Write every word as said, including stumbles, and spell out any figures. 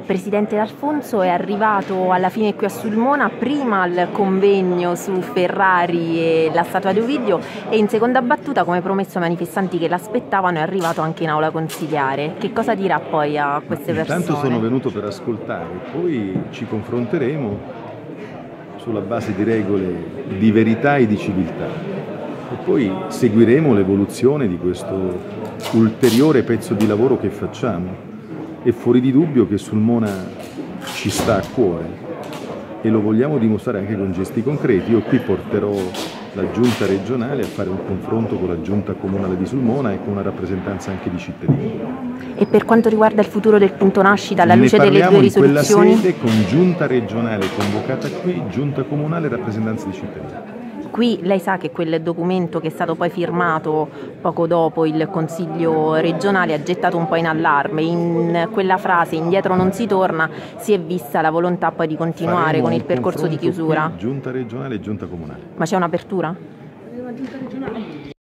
Presidente D'Alfonso è arrivato alla fine qui a Sulmona, prima al convegno su Ferrari e la statua di Ovidio e in seconda battuta, come promesso ai manifestanti che l'aspettavano, è arrivato anche in aula consiliare. Che cosa dirà poi a queste Ma persone? intanto sono venuto per ascoltare, poi ci confronteremo sulla base di regole di verità e di civiltà e poi seguiremo l'evoluzione di questo ulteriore pezzo di lavoro che facciamo. È fuori di dubbio che Sulmona ci sta a cuore e lo vogliamo dimostrare anche con gesti concreti. Io qui porterò la giunta regionale a fare un confronto con la giunta comunale di Sulmona e con una rappresentanza anche di cittadini. E per quanto riguarda il futuro del punto nascita, alla luce delle due risoluzioni? Ne parliamo in quella sede con giunta regionale convocata qui, giunta comunale e rappresentanza di cittadini. Qui lei sa che quel documento che è stato poi firmato poco dopo il Consiglio regionale ha gettato un po' in allarme. In quella frase "indietro non si torna" si è vista la volontà poi di continuare Faremo con il percorso di chiusura. Qui, giunta regionale e giunta comunale. Ma c'è un'apertura?